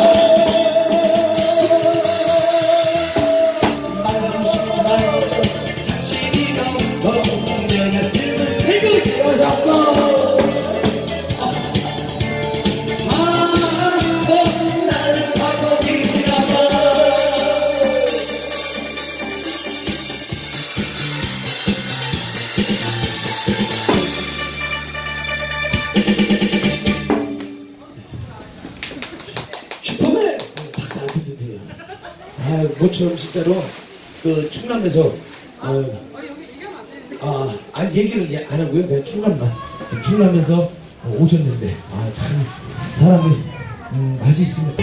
Speaker 2: 말하고 싶지만 자신이 없어 내가 쓰는 색을 잡고 마음껏 나를 바꿔비나봐
Speaker 3: 슈퍼맨
Speaker 2: 박수 안 쳐도 돼요. 아, 모처럼 진짜로 그 충남에서 어, 아, 아니 얘기를 예- 안 하고요. 그냥 충남만 충남에서 어, 오셨는데 아, 참 사람이 음, 맛이 있습니다.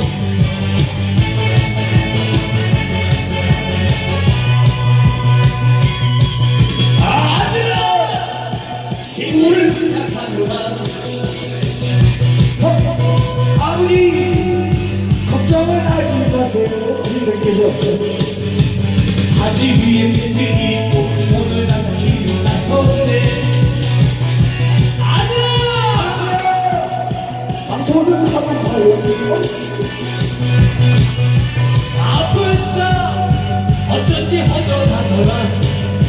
Speaker 2: 아들아, 시골을 부탁하노라.
Speaker 3: 아버지 걱정은 하지 마세요. 인생께서
Speaker 2: 하지 위에 일들이 있고 오늘 나가 기운 나섰네. 아들아,
Speaker 3: 방토는 하고 가야지.
Speaker 2: 아플싸 어쩐지 허전하더라.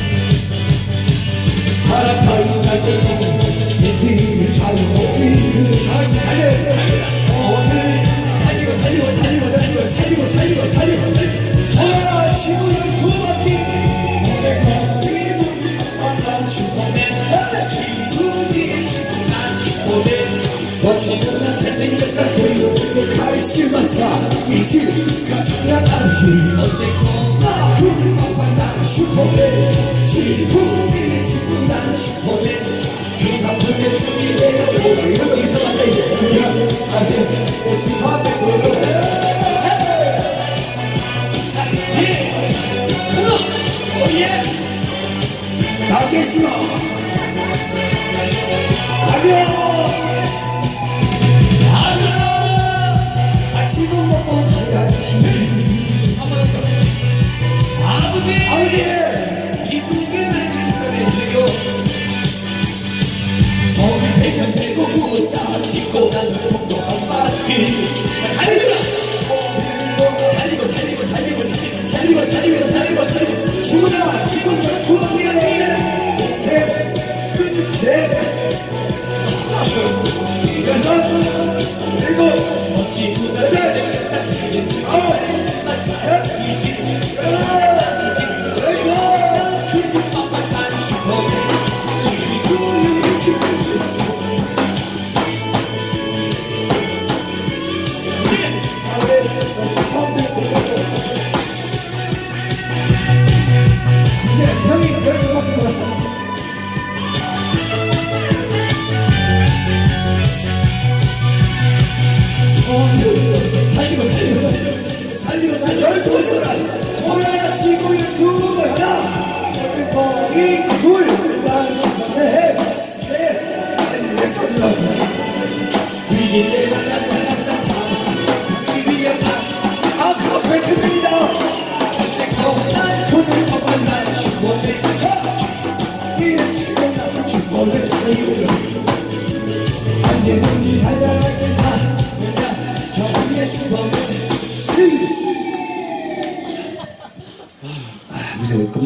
Speaker 2: 바람타고 살고 내 뒤를 차고
Speaker 3: 다시 달려.
Speaker 2: 오늘 살리고 살리고 살리고 살리고 살리고 살리고 살리고 살리고 돌아와 지구를 두 바퀴 오늘과 기분이 만난 슈퍼맨 기분이 슈퍼맨 슈퍼맨 어쩌면 잘생겼다 그리고
Speaker 3: 카리스마사 이십 가슴이야 당신
Speaker 2: 언제고
Speaker 3: 나 그를 팍팍 나는 슈퍼맨
Speaker 2: 지구이 지구 나는 슈퍼맨 이상하게 준비해요
Speaker 3: 어, 이것도 이상한데 이제 그냥
Speaker 2: 아들 슈퍼맨으로 예 컴온 오예
Speaker 3: 나겠어 가려
Speaker 2: 아들아
Speaker 3: 아침은 먹고 가야지
Speaker 2: 한번 더 아버지
Speaker 3: 아버지
Speaker 2: 기쁘게 날개를 꺼내줘요 서울 대전 대구 부산 짚고 나는 통도 한 바퀴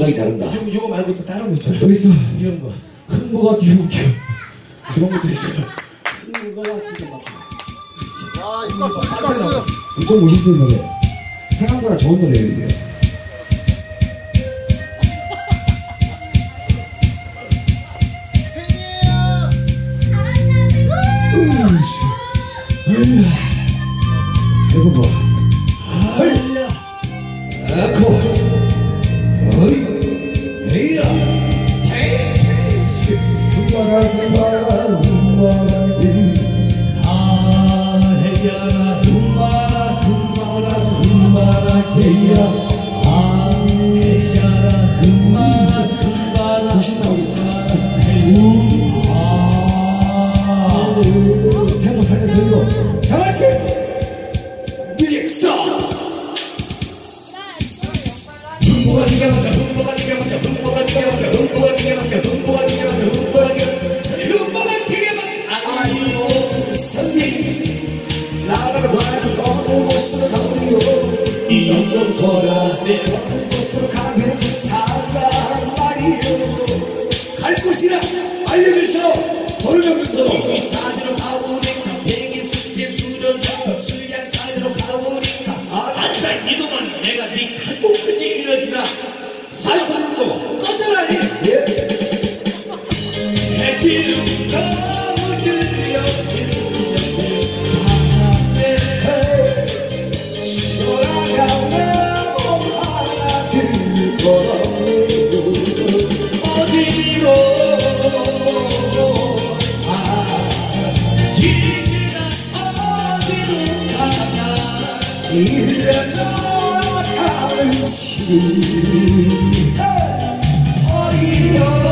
Speaker 1: 음악이 잘한다.
Speaker 2: 요거, 요거 말고 또 다른 거 있잖아.
Speaker 3: 또 있어.
Speaker 2: 이런 거.
Speaker 3: 흥부가 기울겨. 그런 것도 있어. 흥부가 기가 막혀.
Speaker 4: 아, 이가스, 이가스.
Speaker 3: 엄청 멋있는 노래. 생각보다 좋은 노래예요, 이게. 해보고.
Speaker 2: 아야.
Speaker 3: 아코. 어이. 에이야. 테이테이시. 흥바라, 흥바라, 흥바라.
Speaker 2: 아, 해야라, 금바라, 금바라, 금바라, 개야. 아, 해야라, 금바라, 금바라, 금바라, 개우. 아,
Speaker 3: 템포 살짝 돌리고. 다 같이. 믹서.
Speaker 2: 흥보가 기가 막혀, 흥보가 기가 막혀, 흥보가 기가 막혀, 흥보가 기가 막혀, 흥보가 기가 막혀, 흥보가 기가 막혀, 흥보가 기가 막혀. 아이고,
Speaker 3: 선생님. 나를 봐도 너무 곳으로 가고요.
Speaker 2: 이 정도 서라 내
Speaker 3: 어느 곳으로 가면 살란 말이요. 갈 곳이라 알려주소. 돌려주소.
Speaker 2: 이 산으로 가오니까 백일 숙제 수련자 수양 산으로 가오니까 안다 이동은 내가 네 칼목까지 이러지라 살살도 꺼져라
Speaker 3: 예.
Speaker 2: 해지름 겨우 들려
Speaker 3: 돌아가면 하나 들고
Speaker 2: 어디로 아 지지가 어디로 가나
Speaker 3: 일려져 가는 시
Speaker 2: 어디로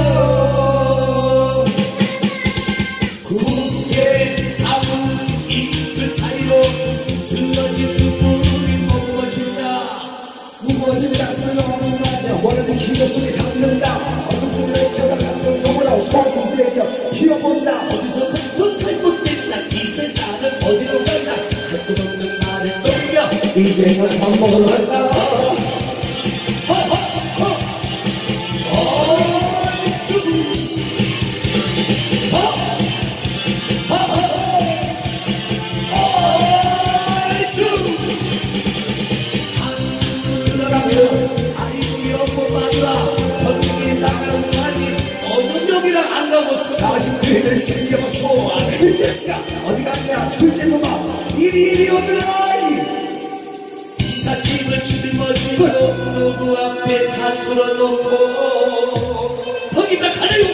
Speaker 2: 굳게 아무 입술 사이로 슬러진 눈물이 머무어진다
Speaker 3: 무거워진 가슴을 너무 나냐 원하는 기도 속에 담는다 어슴스레 쳐다가는 동으로 소리 내려 피어본다
Speaker 2: 어디서 또 잘못됐다 이제 나는 어디로 간다 할 것 없는 말을 넘겨
Speaker 3: 이제는 밥 먹으러 간다
Speaker 2: 허허허 어이수 허허허 어이수 안 들어가면 아이고 여보 마누라 건강이 나가는 거 아니 어느 쪽이랑 안 가고
Speaker 3: 사십 대를 생겨서 그 자식아 어디 갔냐 둘째 놈아 이리 이리 오더라
Speaker 2: 사진을 짊어지고 누구 앞에 다 틀어놓고 거기다 가래요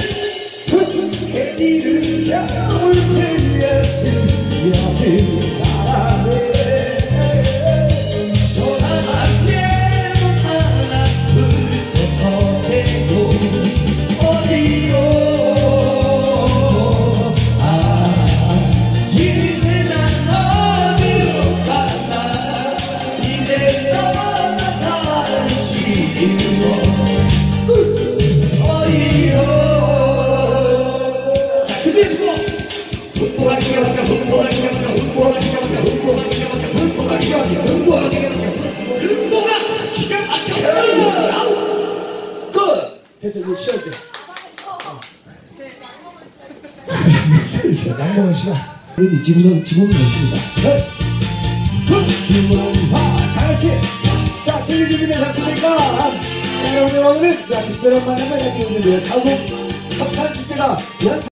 Speaker 3: 해지는 겨울 틀렸으며 바람에
Speaker 2: 소나만 내몸 하나 훑어내고 어디로 아 이제 난 어디로 가나 이제 떠나가는 지로 어디로 자 준비해주고 흑보가 기가 막혀 흑보가 기가 막혀 흑보가 기가 막혀 흑보가 기가 막혀 흑보가 기가 막혀 흑보가 기가 막혀 흑보가 기가 막혀
Speaker 3: 끝! 됐어 이제 쉬어야 돼 양봉은 시간 여기 지금은 지금은 없습니다 지금은 다 같이 자 즐길 준비되셨습니까? 여러분 오늘은 특별한 만남을 가지고 있는데요 사국 석탄 축제가